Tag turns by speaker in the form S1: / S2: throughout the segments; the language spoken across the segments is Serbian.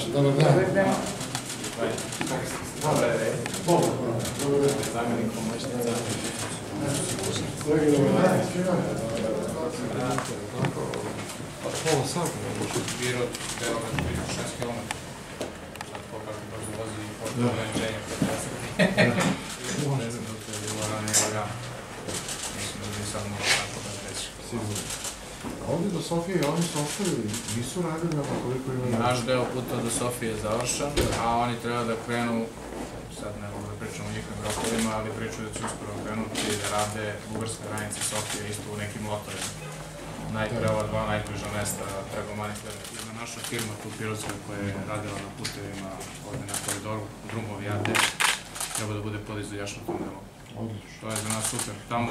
S1: Dobar dan.
S2: Zamjenik pomoćnica.
S1: Od pola sata.
S2: Biro, Beograd, 6 km. Sad pokažu brzo vozi i pošto ograničenje kod nesretni. Ne znam dok je bilo ranije lagano. Mislim da bi sad možda tako da reći.
S1: Sigurno. Ovdje do Sofije oni su ostavili, nisu radili na koliko imaju...
S2: Naš deo puta do Sofije je završen, a oni treba da krenu, sad ne mogu da pričam o njihovim rokovima, ali pričaju da će uskoro krenuti da rade bugarska granica Sofije isto u nekim lotovima. Najpre ova dva najbliža mesta preko Maniflera. Jedna naša firma tu Pirotska koja je radila na putevima ovdje na koridoru Drumovi AD treba da bude pod izvođačnom tunelom.
S1: Odlično.
S2: To je za nas super. Tamo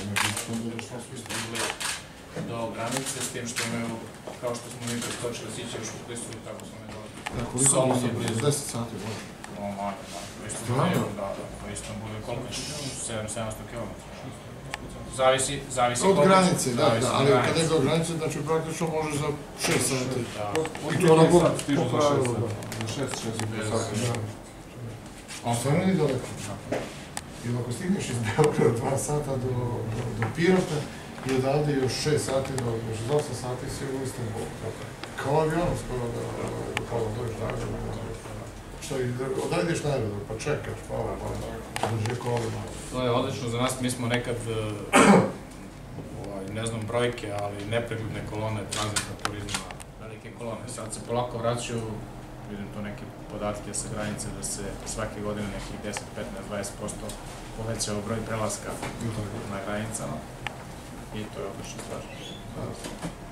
S2: do granice s tim što imaju, kao što smo mi preskočili Sića još u Klisu, tako smo mi dolazili.
S1: Koliko je blizu? 10 sati možda?
S2: O, manje. Istanbul, da, Istanbul je koliko? 700 km. Zavisi
S1: od granice, da, ali kada je do granice, znači praktično može za 6 sati. I to ono bude po pravilu, da. Za 6 sati. Stvarno nije daleko. I ako stigneš iz Beograda 2 sata do Pirota i odavde još 6 sati do 8 sati si u Istanbulu. Kao avionom skoro da pola dođeš dalje. Što i odaj ideš na aerodrom, pa čekaš, pa drže kolima.
S2: To je odlično za nas, mi smo nekad, ne znam brojke, ali nepregledne kolone tranzitnog turizma, velike kolone. Sad se polako vraćaju, vidim tu neke podatke sa granice da se svake godine nekih 10, 15, 20% povećao broj prelaska na granicama i to je odlična stvar.